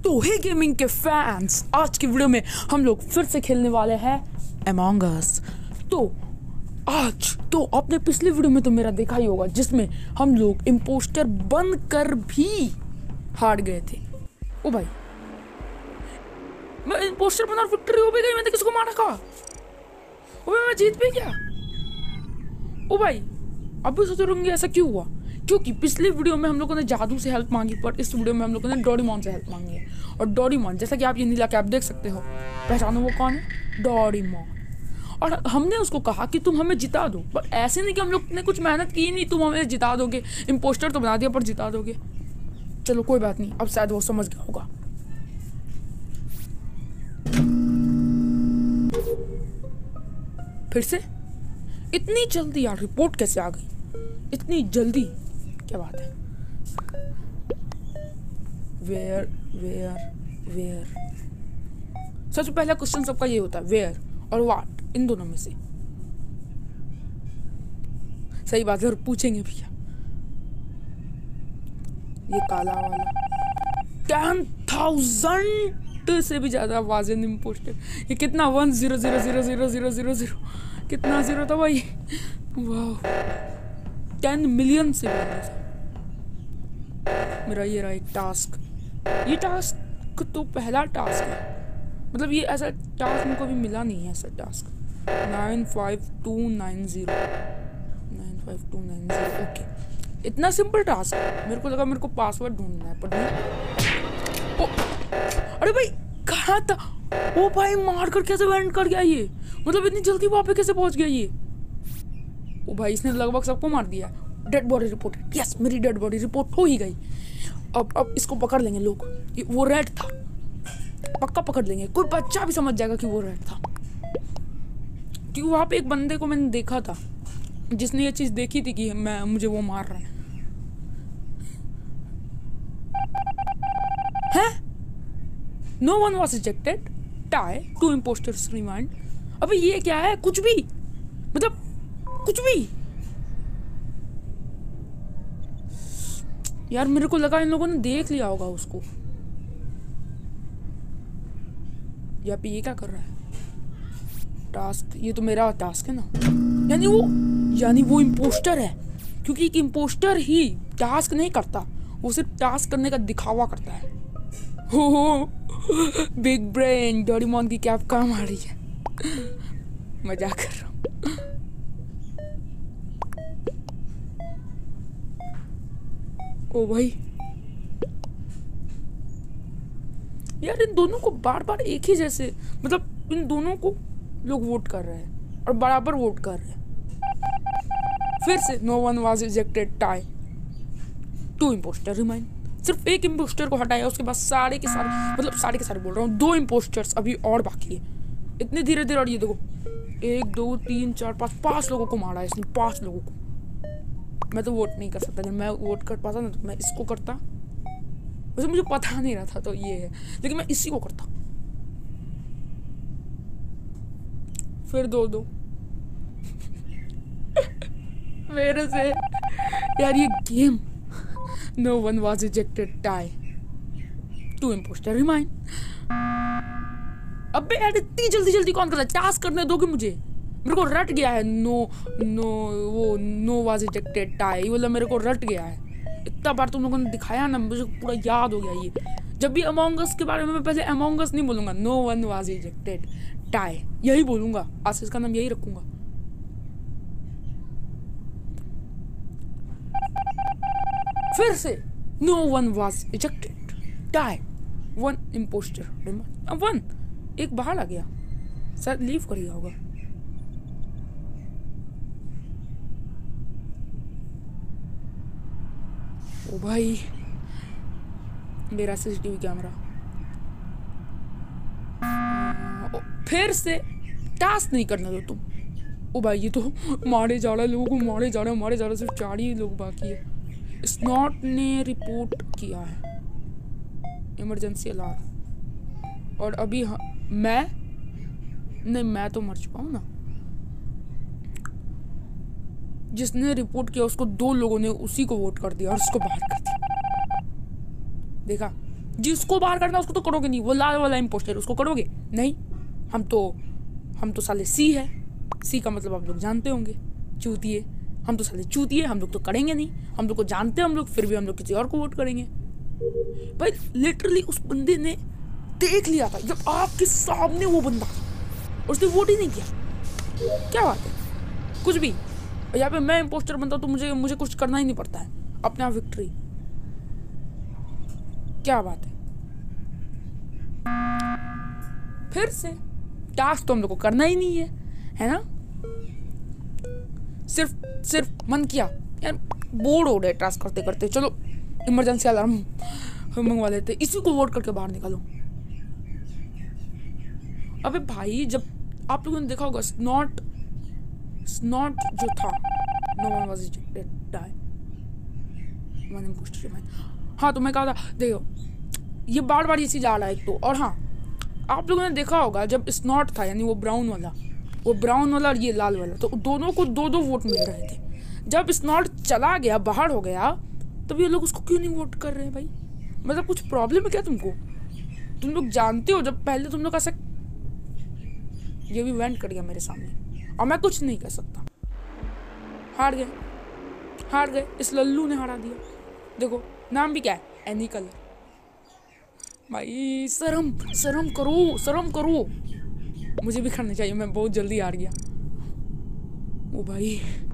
तो हे गेमिंग के फैंस, आज की वीडियो में हम लोग फिर से खेलने वाले हैं अमंग अस। तो आज तो आपने पिछली वीडियो में तो मेरा देखा ही होगा, जिसमें हम लोग इम्पोस्टर बनकर भी हार गए थे। ओ भाई, मैं इम्पोस्टर बना और विक्ट्री हो भी गई। मैंने किसको मारा का? ओ भाई, मैं जीत भी गया। ओ भाई, अब भी सोच रहे ऐसा क्यों हुआ? क्योंकि पिछली वीडियो में हम लोगों ने जादू से हेल्प मांगी, पर इस वीडियो में हम लोगों ने डोरेमोन से हेल्प मांगी है। और डोरेमोन, जैसा कि आप ये नीला कैप देख सकते हो, पहचानो वो कौन है? डोरेमोन। और हमने उसको कहा कि तुम हमें जिता दो, पर ऐसे नहीं कि हम लोग ने कुछ मेहनत की नहीं, तुम हमें जिता दोगे। इम्पोस्टर तो बना दिया पर जिता दोगे। चलो कोई बात नहीं, अब शायद वो समझ गया होगा। फिर से इतनी जल्दी यार रिपोर्ट कैसे आ गई? इतनी जल्दी क्या बात है? वेयर वेयर वेयर, सबसे पहला क्वेश्चन सबका ये होता है, वेयर और व्हाट, इन दोनों में से। सही बात है, और पूछेंगे भैया ये काला वाला 10,000 से भी ज्यादा वाजिन इम्पोस्टर। ये कितना 1,000,000 कितना जीरो था भाई? वाह, 10 मिलियन से भी। मेरा ये रहा एक टास्क। ये टास्क तो पहला टास्क है, मतलब ये ऐसा टास्क मुझको भी मिला नहीं है। ऐसा टास्क 95290 95290। ओके, इतना सिंपल टास्क है। मेरे को लगा मेरे को पासवर्ड ढूंढना है, पर नहीं। अरे भाई, कहाँ था? ओ भाई, मार कर कैसे वेंट कर गया ये? मतलब इतनी जल्दी वहां पे कैसे पहुंच गया ये? ओ भाई, इसने लगभग सबको मार दिया। Dead body report. यस, मेरी डेड बॉडी रिपोर्ट हो ही गई। अब इसको पकड़ लेंगे लोग। वो रेड था, पक्का पकड़ लेंगे। कोई बच्चा भी समझ जाएगा कि वो रेड था, क्योंकि वहां पे एक बंदे को मैंने देखा था जिसने ये चीज देखी थी कि मुझे वो मार रहा है। No one was rejected, tie, 2 impostors remain. अबे ये क्या है? कुछ भी, मतलब कुछ भी यार। मेरे को लगा इन लोगों ने देख लिया होगा उसको। यहाँ पे ये क्या कर रहा है? टास्क, ये तो मेरा टास्क है ना। यानी वो इम्पोस्टर है, क्योंकि एक इम्पोस्टर ही टास्क नहीं करता, वो सिर्फ टास्क करने का दिखावा करता है। हो बिग ब्रेन। डोरेमोन की कैप काम आ रही है। मजाक कर रहा हूँ। ओ भाई यार, इन दोनों को बार बार एक ही जैसे, मतलब इन दोनों को लोग वोट कर रहे हैं और बराबर वोट कर रहे हैं। फिर से no one was rejected, tie, 2 impostor remain. सिर्फ एक इम्पोस्टर को हटाया, उसके बाद सारे के सारे, मतलब सारे के सारे बोल रहा हूँ, 2 इम्पोस्टर्स अभी और बाकी है। इतने धीरे धीरे। और ये देखो, 1 2 3 4 5 लोगों को मारा है इसने, 5 लोगों को। मैं तो वोट नहीं कर सकता। अगर मैं वोट कर पाता ना तो मैं इसको करता। वैसे मुझे पता नहीं रहा था तो ये है, लेकिन मैं इसी को करता। फिर 2-2 मेरे से यार ये game. No one was rejected, tie, 2 impostor remain. अबे यार, इतनी जल्दी जल्दी कौन करता है? टास्क करने दोगे मुझे? मेरे को रट गया है। नो वाज रिजेक्टेड, टाई, मतलब मेरे को रट गया है। इतना बार तुम लोगों ने दिखाया ना, मुझे पूरा याद हो गया ये। जब भी अमंग अस के बारे में मैं पहले अमंग अस नहीं बोलूंगा, no one was rejected, tie, यही बोलूंगा। आज से इसका नाम यही रखूंगा। फिर से no one was rejected, tie, 1 impostor, 1 एक बाहर आ गया, शायद लीव कर गया होगा। ओ भाई, मेरा सीसीटीवी कैमरा। फिर से टास्क नहीं करना दो तुम। ओ भाई, ये तो मारे जा रहा है, लोगों को मारे जा रहा है। सिर्फ 4 ही लोग बाकी है। स्नॉट ने रिपोर्ट किया है, इमरजेंसी अलार्म। और अभी मैं तो मर चुका हूँ ना। जिसने रिपोर्ट किया उसको 2 लोगों ने उसी को वोट कर दिया और उसको बाहर कर दिया। देखा, जिसको बाहर करना उसको तो करोगे नहीं, वो लाल वाला इम्पोस्टर उसको करोगे नहीं। हम तो साले सी है, सी का मतलब आप लोग जानते होंगे, चूतिए। हम तो साले चूतिए, हम लोग तो करेंगे नहीं, हम लोग को जानते हैं हम लोग, फिर भी हम लोग किसी और को वोट करेंगे। भाई लिटरली उस बंदे ने देख लिया था जब आपके सामने वो बंदा था, उसने वोट ही नहीं किया। क्या बात है, कुछ भी। यहाँ पे मैं इम्पोस्टर बनता तो मुझे कुछ करना ही नहीं पड़ता है, अपने आप विक्ट्री। क्या बात है। फिर से टास्क तो हम लोग को करना ही नहीं है ना। सिर्फ मन किया यार, बोर हो रहे टास्क करते करते, चलो इमरजेंसी अलार्म मंगवा लेते, इसी को वोट करके बाहर निकालो। अबे भाई, जब आप लोगों ने देखा होगा स्नॉट जो था, no one was rejected tie one impostor. हाँ तो मैं कहा था, देखो ये बार ये चीज आ रहा है एक तो, और हाँ आप लोगों ने देखा होगा जब स्नॉट था, यानी वो ब्राउन वाला और ये लाल वाला, तो दोनों को दो वोट मिल रहे थे। जब स्नॉट चला गया, बाहर हो गया, तब ये लोग उसको क्यों नहीं वोट कर रहे हैं भाई? मतलब कुछ प्रॉब्लम है क्या तुमको? तुम लोग जानते हो जब पहले तुम लोग ऐसा, ये भी वेंट कर गया मेरे सामने और मैं कुछ नहीं कर सकता। हार गए, इस लल्लू ने हरा दिया। देखो नाम भी क्या है, एनी कलर। भाई शर्म करो। मुझे भी करनी चाहिए, मैं बहुत जल्दी हार गया। ओ भाई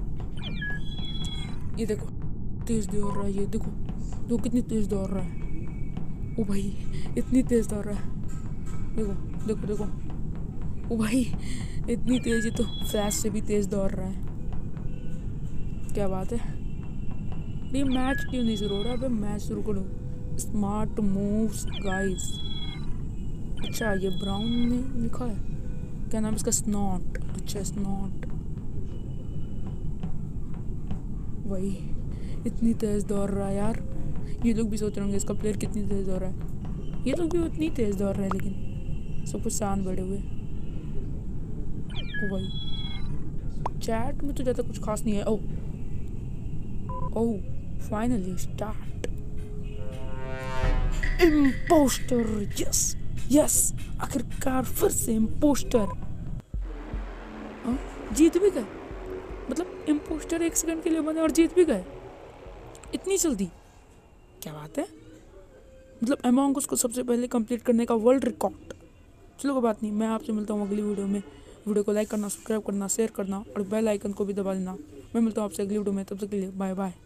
ये देखो तेज दौड़ रहा है, ये देखो कितनी तेज दौड़ रहा है। ओ भाई इतनी तेज दौड़ रहा है, देखो। ओ भाई इतनी तेज, तो फ्लैश से भी तेज दौड़ रहा है। क्या बात है। ये मैच क्यों नहीं शुरू हो रहा? अबे मैच शुरू करो। Smart moves guys. अच्छा ये ब्राउन ने लिखा है, क्या नाम इसका? स्नॉट। अच्छा स्नॉट। वही इतनी तेज दौड़ रहा है यार। ये लोग भी सोच रहे होंगे इसका प्लेयर कितनी तेज दौड़ रहा है। ये लोग भी उतनी तेज दौड़ रहे हैं, लेकिन सब कुछ शान बढ़े हुए। ओ भाई चैट में तो ज़्यादा कुछ खास नहीं है। Oh finally start. Impostor, yes आखिरकार फिर से इम्पोस्टर। जीत भी गए, मतलब इम्पोस्टर 1 सेकंड के लिए बने और जीत भी गए इतनी जल्दी। क्या बात है, मतलब अमंग अस को सबसे पहले कंप्लीट करने का वर्ल्ड रिकॉर्ड। चलो कोई बात नहीं, मैं आपसे मिलता हूँ अगली वीडियो में। वीडियो को लाइक करना, सब्सक्राइब करना, शेयर करना और बेल आइकन को भी दबा देना। मैं मिलता हूँ आपसे अगली वीडियो में, तब तक के लिए बाय बाय।